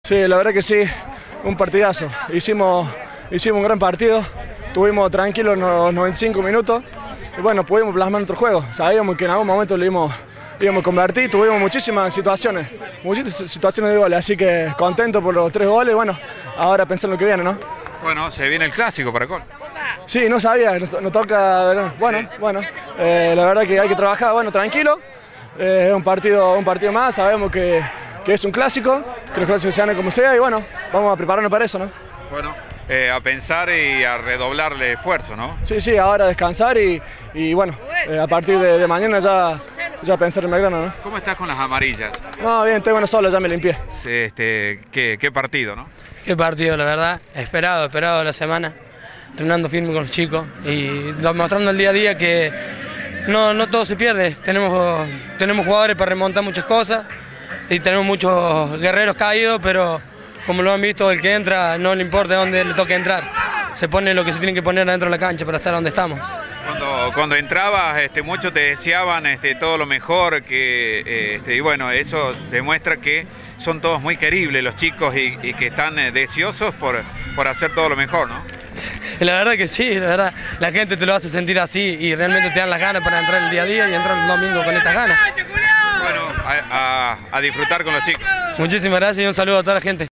Sí, la verdad que sí, un partidazo. Hicimos un gran partido, tuvimos tranquilos los 95 minutos y bueno, pudimos plasmar nuestro juego. Sabíamos que en algún momento lo íbamos a convertir, tuvimos muchísimas situaciones de goles, así que contento por los 3 goles. Bueno, ahora pensar en lo que viene, ¿no? Bueno, se viene el clásico para Col. Sí, no sabía, nos toca, bueno, la verdad que hay que trabajar, bueno, tranquilo. Es un partido más, sabemos que es un clásico, que los clásicos se ganan como sea y bueno, vamos a prepararnos para eso, ¿no? Bueno, a pensar y a redoblarle esfuerzo, ¿no? Sí, ahora descansar y bueno, a partir de mañana ya pensar en Belgrano, ¿no? ¿Cómo estás con las amarillas? No, bien, tengo una sola, ya me limpié. ¿Qué partido, no? Qué partido, la verdad, esperado la semana, entrenando firme con los chicos y mostrando el día a día que no todo se pierde, tenemos jugadores para remontar muchas cosas y tenemos muchos guerreros caídos, pero como lo han visto, el que entra no le importa dónde le toque entrar, se pone lo que se tiene que poner adentro de la cancha para estar donde estamos. Cuando entrabas, muchos te deseaban todo lo mejor, y bueno, eso demuestra que son todos muy queribles los chicos y que están deseosos por hacer todo lo mejor, ¿no? La verdad que sí, la verdad, la gente te lo hace sentir así y realmente te dan las ganas para entrar el día a día y entrar el domingo con estas ganas. Bueno, a disfrutar con los chicos. Muchísimas gracias y un saludo a toda la gente.